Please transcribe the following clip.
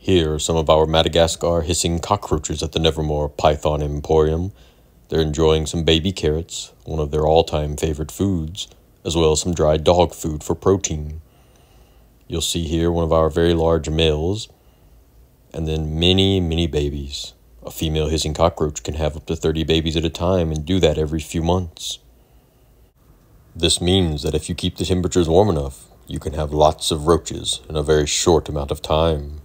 Here are some of our Madagascar hissing cockroaches at the Nevermore Python Emporium. They're enjoying some baby carrots, one of their all-time favorite foods, as well as some dried dog food for protein. You'll see here one of our very large males, and then many babies. A female hissing cockroach can have up to 30 babies at a time and do that every few months. This means that if you keep the temperatures warm enough, you can have lots of roaches in a very short amount of time.